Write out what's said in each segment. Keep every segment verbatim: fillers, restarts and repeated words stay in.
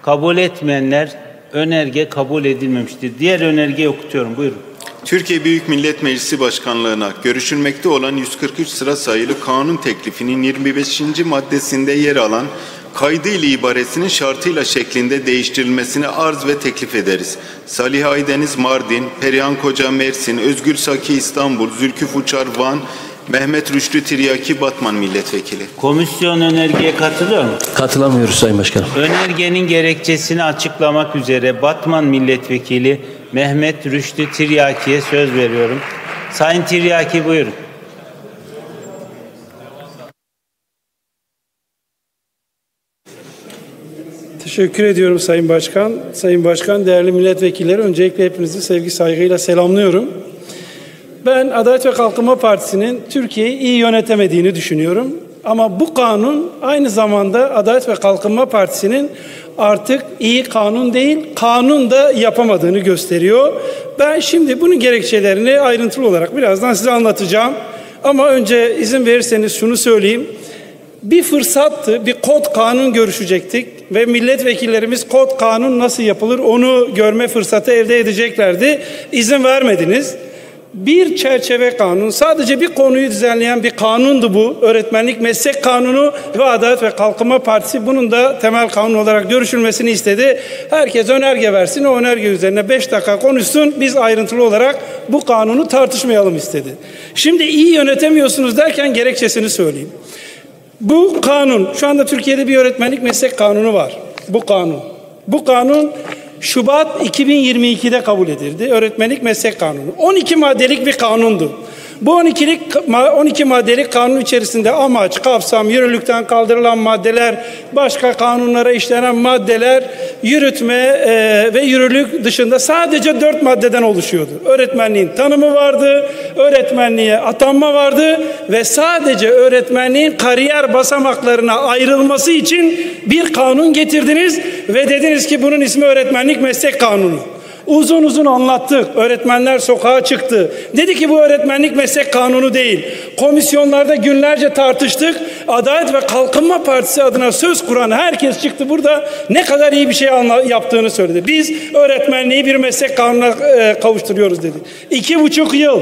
Kabul etmeyenler önerge kabul edilmemiştir. Diğer önergeyi okutuyorum. Buyurun. Türkiye Büyük Millet Meclisi Başkanlığı'na görüşülmekte olan yüz kırk üç sıra sayılı kanun teklifinin yirmi beşinci maddesinde yer alan kaydıyla ibaresinin şartıyla şeklinde değiştirilmesini arz ve teklif ederiz. Salih Aydeniz Mardin, Perihan Koca Mersin, Özgür Saki İstanbul, Zülküf Uçar Van, Mehmet Rüştü Tiryaki Batman Milletvekili. Komisyon önergeye katılıyor mu? Katılamıyoruz Sayın Başkanım. Önergenin gerekçesini açıklamak üzere Batman Milletvekili Mehmet Rüştü Tiryaki'ye söz veriyorum. Sayın Tiryaki buyurun. Teşekkür ediyorum Sayın Başkan. Sayın Başkan, değerli milletvekilleri, öncelikle hepinizi sevgi saygıyla selamlıyorum. Ben Adalet ve Kalkınma Partisi'nin Türkiye'yi iyi yönetemediğini düşünüyorum. Ama bu kanun aynı zamanda Adalet ve Kalkınma Partisi'nin artık iyi kanun değil, kanun da yapamadığını gösteriyor. Ben şimdi bunun gerekçelerini ayrıntılı olarak birazdan size anlatacağım. Ama önce izin verirseniz şunu söyleyeyim. Bir fırsattı, bir kod kanun görüşecektik ve milletvekillerimiz kod kanun nasıl yapılır onu görme fırsatı elde edeceklerdi. İzin vermediniz. Bir çerçeve kanun, sadece bir konuyu düzenleyen bir kanundu bu. Öğretmenlik Meslek Kanunu ve Adalet ve Kalkınma Partisi bunun da temel kanun olarak görüşülmesini istedi. Herkes önerge versin, o önerge üzerine beş dakika konuşsun. Biz ayrıntılı olarak bu kanunu tartışmayalım istedi. Şimdi iyi yönetemiyorsunuz derken gerekçesini söyleyeyim. Bu kanun, şu anda Türkiye'de bir öğretmenlik meslek kanunu var. Bu kanun. Bu kanun Şubat iki bin yirmi iki'de kabul edildi. Öğretmenlik meslek kanunu. on iki maddelik bir kanundu. Bu on iki maddelik kanun içerisinde amaç, kapsam, yürürlükten kaldırılan maddeler, başka kanunlara işlenen maddeler, yürütme e, ve yürürlük dışında sadece dört maddeden oluşuyordu. Öğretmenliğin tanımı vardı, öğretmenliğe atanma vardı ve sadece öğretmenliğin kariyer basamaklarına ayrılması için bir kanun getirdiniz ve dediniz ki bunun ismi Öğretmenlik Meslek Kanunu. Uzun uzun anlattık. Öğretmenler sokağa çıktı. Dedi ki bu öğretmenlik meslek kanunu değil. Komisyonlarda günlerce tartıştık. Adalet ve Kalkınma Partisi adına söz kuran herkes çıktı burada ne kadar iyi bir şey yaptığını söyledi. Biz öğretmenliği bir meslek kanununa e, kavuşturuyoruz dedi. İki buçuk yıl.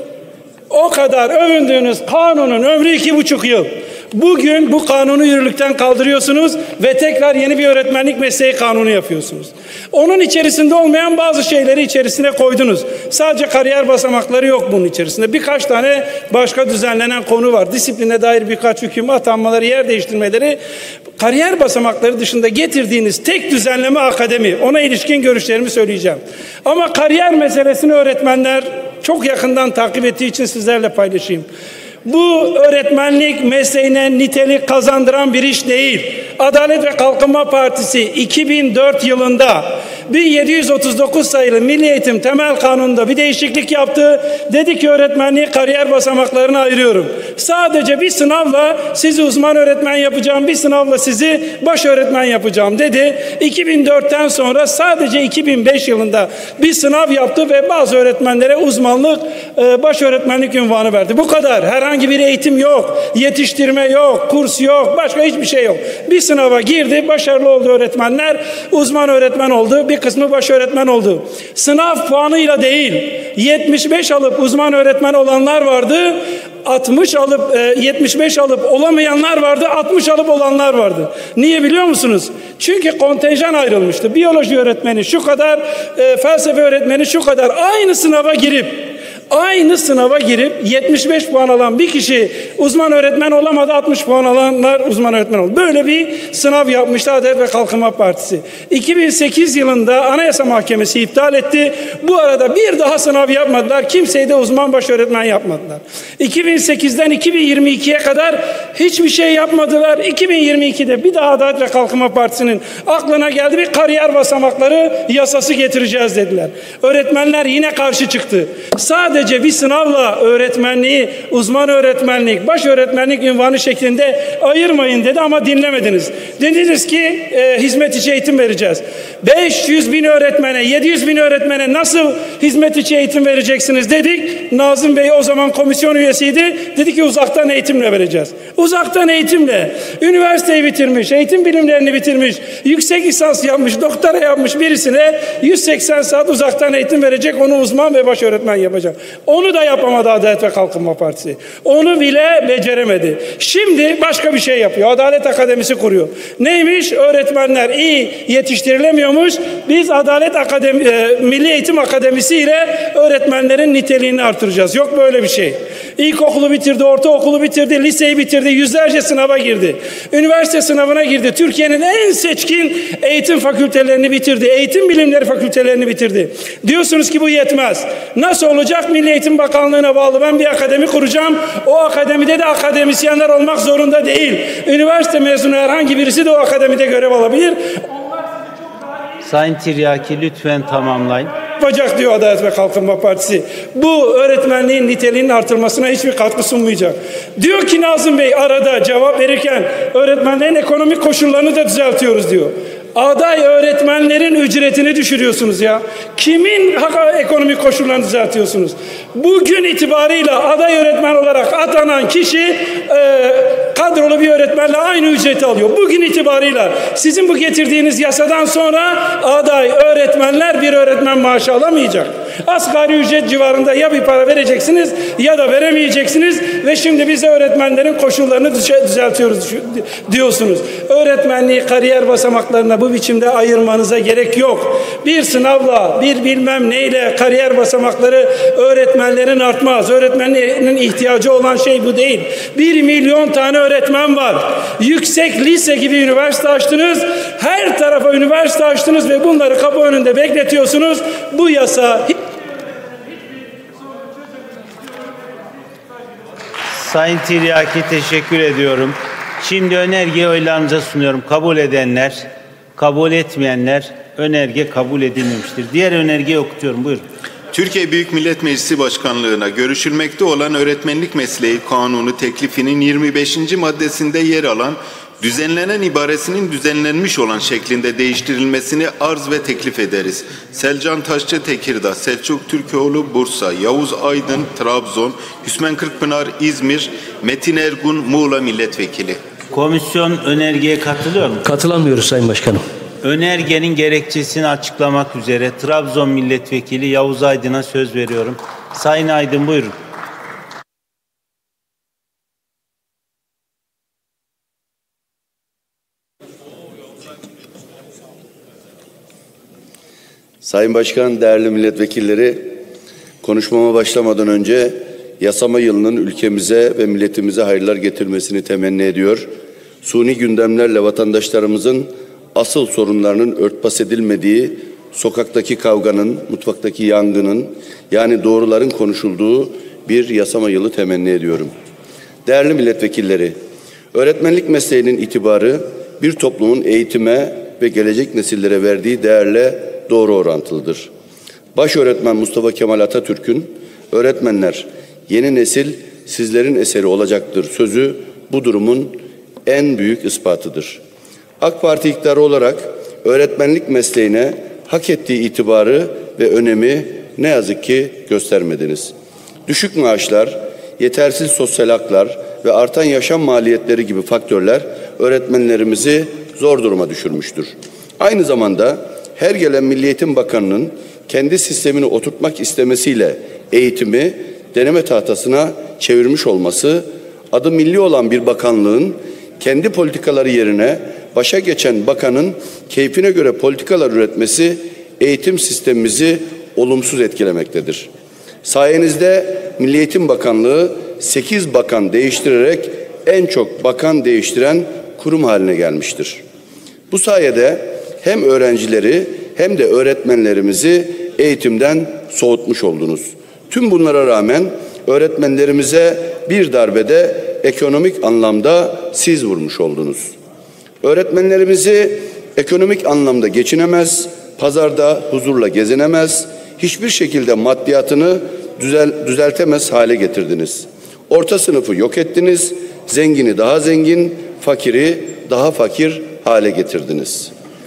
O kadar övündüğünüz kanunun ömrü iki buçuk yıl. Bugün bu kanunu yürürlükten kaldırıyorsunuz ve tekrar yeni bir öğretmenlik mesleği kanunu yapıyorsunuz. Onun içerisinde olmayan bazı şeyleri içerisine koydunuz. Sadece kariyer basamakları yok bunun içerisinde. Birkaç tane başka düzenlenen konu var. Disipline dair birkaç hüküm, atanmaları, yer değiştirmeleri. Kariyer basamakları dışında getirdiğiniz tek düzenleme akademi. Ona ilişkin görüşlerimi söyleyeceğim. Ama kariyer meselesini öğretmenler çok yakından takip ettiği için sizlerle paylaşayım. Bu öğretmenlik mesleğine nitelik kazandıran bir iş değil. Adalet ve Kalkınma Partisi iki bin dört yılında bin yedi yüz otuz dokuz sayılı Milli Eğitim Temel Kanunu'nda bir değişiklik yaptı. Dedi ki öğretmenliği kariyer basamaklarına ayırıyorum. Sadece bir sınavla sizi uzman öğretmen yapacağım, bir sınavla sizi baş öğretmen yapacağım dedi. iki bin dört'ten sonra sadece iki bin beş yılında bir sınav yaptı ve bazı öğretmenlere uzmanlık, baş öğretmenlik unvanı verdi. Bu kadar. Herhangi bir eğitim yok, yetiştirme yok, kurs yok, başka hiçbir şey yok. Bir sınava girdi, başarılı oldu öğretmenler, uzman öğretmen oldu, bir kısmı baş öğretmen oldu. Sınav puanıyla değil, yetmiş beş alıp uzman öğretmen olanlar vardı, altmış alıp yetmiş beş alıp olamayanlar vardı, altmış alıp olanlar vardı. Niye biliyor musunuz? Çünkü kontenjan ayrılmıştı. Biyoloji öğretmeni şu kadar, felsefe öğretmeni şu kadar, aynı sınava girip Aynı sınava girip yetmiş beş puan alan bir kişi uzman öğretmen olamadı, altmış puan alanlar uzman öğretmen oldu. Böyle bir sınav yapmıştı Adalet ve Kalkınma Partisi. iki bin sekiz yılında Anayasa Mahkemesi iptal etti. Bu arada bir daha sınav yapmadılar. Kimseyi de uzman baş öğretmen yapmadılar. iki bin sekiz'den iki bin yirmi iki'ye kadar hiçbir şey yapmadılar. iki bin yirmi iki'de bir daha Adalet ve Kalkınma Partisi'nin aklına geldi, bir kariyer basamakları yasası getireceğiz dediler. Öğretmenler yine karşı çıktı. Sadece sadece bir sınavla öğretmenliği, uzman öğretmenlik, baş öğretmenlik unvanı şeklinde ayırmayın dedi ama dinlemediniz. Dediniz ki e, hizmet içi eğitim vereceğiz. beş yüz bin öğretmene, yedi yüz bin öğretmene nasıl hizmet içi eğitim vereceksiniz dedik. Nazım Bey o zaman komisyon üyesiydi. Dedi ki uzaktan eğitimle vereceğiz. Uzaktan eğitimle. Üniversiteyi bitirmiş, eğitim bilimlerini bitirmiş, yüksek lisans yapmış, doktora yapmış birisine yüz seksen saat uzaktan eğitim verecek, onu uzman ve baş öğretmen yapacak. Onu da yapamadı Adalet ve Kalkınma Partisi. Onu bile beceremedi. Şimdi başka bir şey yapıyor. Adalet Akademisi kuruyor. Neymiş? Öğretmenler iyi yetiştirilemiyormuş. Biz Adalet Akademi, e, Milli Eğitim Akademisi ile öğretmenlerin niteliğini artıracağız. Yok böyle bir şey. İlkokulu bitirdi, ortaokulu bitirdi, liseyi bitirdi, yüzlerce sınava girdi. Üniversite sınavına girdi. Türkiye'nin en seçkin eğitim fakültelerini bitirdi. Eğitim bilimleri fakültelerini bitirdi. Diyorsunuz ki bu yetmez. Nasıl olacak? Milli Eğitim Bakanlığı'na bağlı ben bir akademi kuracağım. O akademide de akademisyenler olmak zorunda değil. Üniversite mezunu herhangi birisi de o akademide görev alabilir. Sayın Tiryaki lütfen tamamlayın. Yapacak diyor Adalet ve Kalkınma Partisi. Bu öğretmenliğin niteliğinin artırmasına hiçbir katkı sunmayacak. Diyor ki Nazım Bey arada cevap verirken öğretmenlerin ekonomik koşullarını da düzeltiyoruz diyor. Aday öğretmenlerin ücretini düşürüyorsunuz ya. Kimin ekonomik koşullarını düzeltiyorsunuz? Bugün itibarıyla aday öğretmen olarak atanan kişi e, kadrolu bir öğretmenle aynı ücreti alıyor. Bugün itibarıyla sizin bu getirdiğiniz yasadan sonra aday öğretmenler bir öğretmen maaşı alamayacak. Asgari ücret civarında ya bir para vereceksiniz ya da veremeyeceksiniz ve şimdi bize öğretmenlerin koşullarını düzeltiyoruz diyorsunuz. Öğretmenliği kariyer basamaklarına bu biçimde ayırmanıza gerek yok. Bir sınavla, bir bilmem neyle kariyer basamakları öğretmenlerin artmaz. Öğretmenlerin ihtiyacı olan şey bu değil. Bir milyon tane öğretmen var. Yüksek lise gibi üniversite açtınız. Her tarafa üniversite açtınız ve bunları kapı önünde bekletiyorsunuz. Bu yasa... Sayın Tiryaki teşekkür ediyorum. Şimdi önergeyi oylarınıza sunuyorum. Kabul edenler, kabul etmeyenler önerge kabul edilmemiştir. Diğer önergeyi okutuyorum. Buyurun. Türkiye Büyük Millet Meclisi Başkanlığı'na görüşülmekte olan öğretmenlik mesleği kanunu teklifinin yirmi beşinci maddesinde yer alan düzenlenen ibaresinin düzenlenmiş olan şeklinde değiştirilmesini arz ve teklif ederiz. Selcan Taşçı Tekirdağ, Selçuk Türkoğlu Bursa, Yavuz Aydın Trabzon, Hüsmen Kırkpınar İzmir, Metin Ergun Muğla Milletvekili. Komisyon önergeye katılıyor mu? Katılamıyoruz Sayın Başkanım. Önergenin gerekçesini açıklamak üzere Trabzon Milletvekili Yavuz Aydın'a söz veriyorum. Sayın Aydın buyurun. Sayın Başkan, değerli milletvekilleri, konuşmama başlamadan önce yasama yılının ülkemize ve milletimize hayırlar getirmesini temenni ediyor. Suni gündemlerle vatandaşlarımızın asıl sorunlarının örtbas edilmediği, sokaktaki kavganın, mutfaktaki yangının, yani doğruların konuşulduğu bir yasama yılı temenni ediyorum. Değerli milletvekilleri, öğretmenlik mesleğinin itibarı bir toplumun eğitime ve gelecek nesillere verdiği değerle doğru orantılıdır. Baş öğretmen Mustafa Kemal Atatürk'ün öğretmenler yeni nesil sizlerin eseri olacaktır sözü bu durumun en büyük ispatıdır. AK Parti iktidarı olarak öğretmenlik mesleğine hak ettiği itibarı ve önemi ne yazık ki göstermediniz. Düşük maaşlar, yetersiz sosyal haklar ve artan yaşam maliyetleri gibi faktörler öğretmenlerimizi zor duruma düşürmüştür. Aynı zamanda her gelen Milli Eğitim Bakanı'nın kendi sistemini oturtmak istemesiyle eğitimi deneme tahtasına çevirmiş olması, adı milli olan bir bakanlığın kendi politikaları yerine başa geçen bakanın keyfine göre politikalar üretmesi eğitim sistemimizi olumsuz etkilemektedir. Sayenizde Milli Eğitim Bakanlığı sekiz bakan değiştirerek en çok bakan değiştiren kurum haline gelmiştir. Bu sayede hem öğrencileri hem de öğretmenlerimizi eğitimden soğutmuş oldunuz. Tüm bunlara rağmen öğretmenlerimize bir darbede ekonomik anlamda siz vurmuş oldunuz. Öğretmenlerimizi ekonomik anlamda geçinemez, pazarda huzurla gezinemez, hiçbir şekilde maddiyatını düzel, düzeltemez hale getirdiniz. Orta sınıfı yok ettiniz, zengini daha zengin, fakiri daha fakir hale getirdiniz.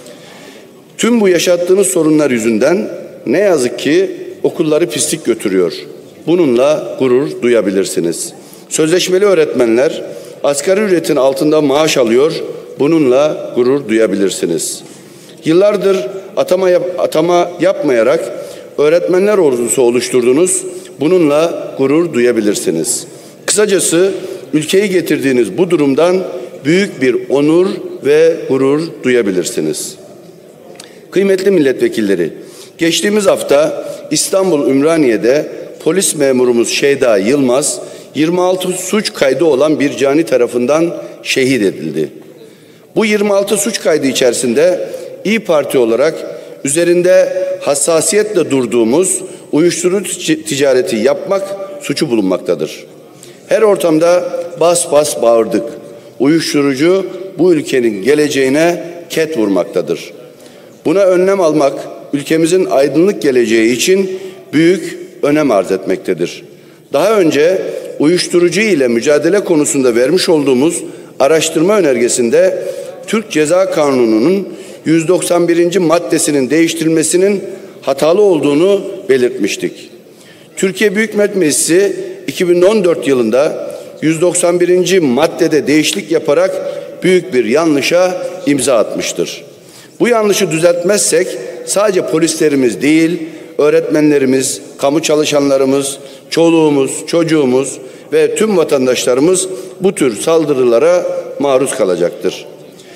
Tüm bu yaşattığınız sorunlar yüzünden ne yazık ki okulları pislik götürüyor. Bununla gurur duyabilirsiniz. Sözleşmeli öğretmenler asgari ücretin altında maaş alıyor. Bununla gurur duyabilirsiniz. Yıllardır atama, yap, atama yapmayarak öğretmenler ordusu oluşturdunuz. Bununla gurur duyabilirsiniz. Kısacası ülkeyi getirdiğiniz bu durumdan büyük bir onur ve gurur duyabilirsiniz. Kıymetli milletvekilleri, geçtiğimiz hafta İstanbul Ümraniye'de polis memurumuz Şeyda Yılmaz, yirmi altı suç kaydı olan bir cani tarafından şehit edildi. Bu yirmi altı suç kaydı içerisinde İYİ Parti olarak üzerinde hassasiyetle durduğumuz uyuşturucu ticareti yapmak suçu bulunmaktadır. Her ortamda bas bas bağırdık. Uyuşturucu bu ülkenin geleceğine ket vurmaktadır. Buna önlem almak ülkemizin aydınlık geleceği için büyük önem arz etmektedir. Daha önce uyuşturucu ile mücadele konusunda vermiş olduğumuz araştırma önergesinde Türk Ceza Kanunu'nun yüz doksan birinci maddesinin değiştirilmesinin hatalı olduğunu belirtmiştik. Türkiye Büyük Millet Meclisi iki bin on dört yılında yüz doksan birinci maddede değişiklik yaparak büyük bir yanlışa imza atmıştır. Bu yanlışı düzeltmezsek sadece polislerimiz değil, öğretmenlerimiz, kamu çalışanlarımız, çoluğumuz, çocuğumuz ve tüm vatandaşlarımız bu tür saldırılara maruz kalacaktır.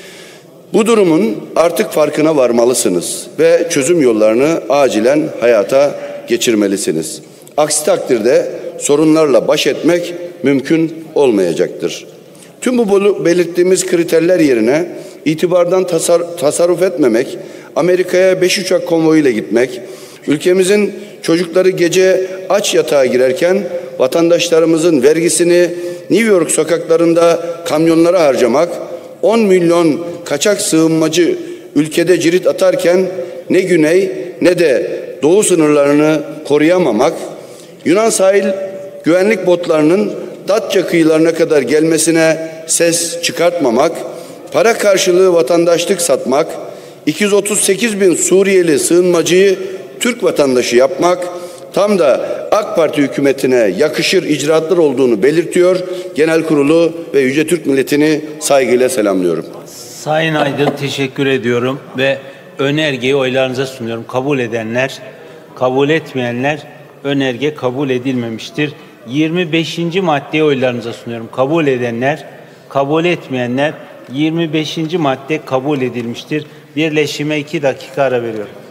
Bu durumun artık farkına varmalısınız ve çözüm yollarını acilen hayata geçirmelisiniz. Aksi takdirde sorunlarla baş etmek mümkün olmayacaktır. Tüm bu belirttiğimiz kriterler yerine itibardan tasar, tasarruf etmemek, Amerika'ya beş uçak konvoyuyla gitmek, ülkemizin çocukları gece aç yatağa girerken vatandaşlarımızın vergisini New York sokaklarında kamyonlara harcamak, on milyon kaçak sığınmacı ülkede cirit atarken ne güney ne de doğu sınırlarını koruyamamak, Yunan sahil güvenlik botlarının Datça kıyılarına kadar gelmesine ses çıkartmamak, para karşılığı vatandaşlık satmak, iki yüz otuz sekiz bin Suriyeli sığınmacıyı Türk vatandaşı yapmak tam da AK Parti hükümetine yakışır icraatlar olduğunu belirtiyor. Genel Kurulu ve Yüce Türk milletini saygıyla selamlıyorum. Sayın Aydın, teşekkür ediyorum ve önergeyi oylarınıza sunuyorum. Kabul edenler, kabul etmeyenler önerge kabul edilmemiştir. yirmi beşinci maddeyi oylarınıza sunuyorum. Kabul edenler, kabul etmeyenler yirmi beşinci madde kabul edilmiştir. Birleşime iki dakika ara veriyorum.